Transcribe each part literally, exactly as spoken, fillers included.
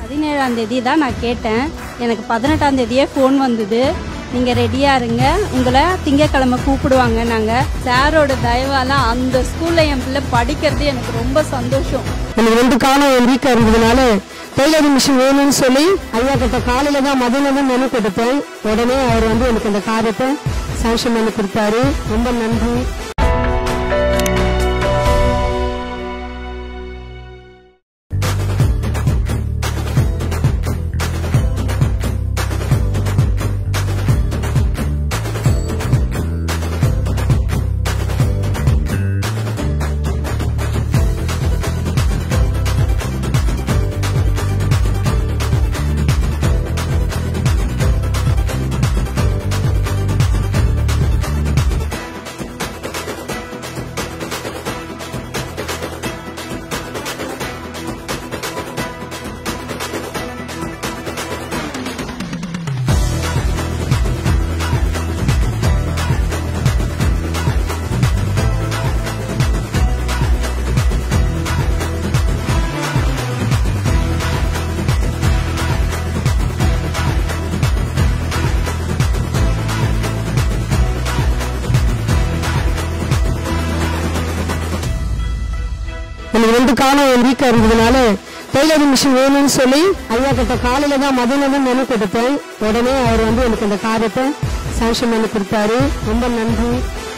பதினேழாம் தேதி தான் நான் கேட்டேன். எனக்கு பதினெட்டாம் தேதியே ஃபோன் வந்தது. நீங்கள் ரெடியாக இருங்க, உங்களை திங்கக்கிழமை கூப்பிடுவாங்க. நாங்கள் சாரோட தயவால் அந்த ஸ்கூலில் என் பிள்ளை படிக்கிறது எனக்கு ரொம்ப சந்தோஷம். எனக்கு ரெண்டு காலம் என் வீக்காக இருந்ததுனால டெய்லரிங் மிஷின் வேணும்னு சொல்லி ஐயா கிட்ட காலையில் தான் மதியம் தான் மெனு கொடுத்தேன். உடனே அவர் வந்து எனக்கு அந்த காரியத்தை சாங்ஷன் பண்ணி கொடுத்தாரு. ரொம்ப நன்றி. எனக்கு ரெண்டு காலம் என் வீக்காக இருந்ததுனால டெய்லரிங் மிஷின் வேணும்னு சொல்லி ஐயா கிட்ட காலையில் தான் மதியம் தான் மெனு கொடுத்தேன். உடனே அவர் வந்து எனக்கு அந்த காரியத்தை சாங்ஷன் பண்ணி கொடுத்தாரு. ரொம்ப நன்றி.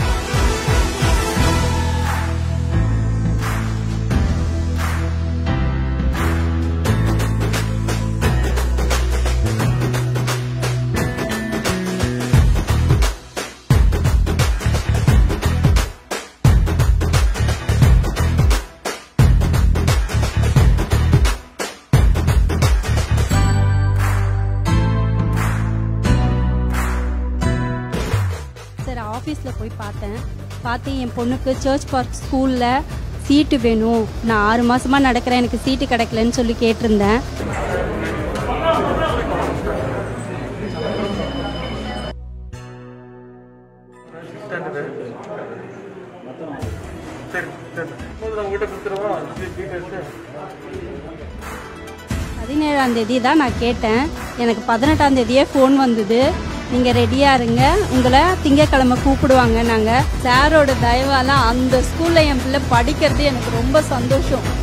சரி, ஆஃபீஸில் போய் பார்த்தேன். பார்த்து என் பொண்ணுக்கு சர்ச் பார்க் ஸ்கூலில் சீட்டு வேணும், நான் ஆறு மாதமாக நடக்கிறேன், எனக்கு சீட்டு கிடைக்கலன்னு சொல்லி கேட்டிருந்தேன். பதினேழாம் தேதி தான் நான் கேட்டேன். எனக்கு பதினெட்டாம் தேதியே ஃபோன் வந்தது. நீங்கள் ரெடியாக இருங்க, உங்களை திங்கக்கிழமை கூப்பிடுவாங்க. நாங்கள் சாரோட தயவால் அந்த ஸ்கூலில் என் பிள்ளை படிக்கிறது எனக்கு ரொம்ப சந்தோஷம்.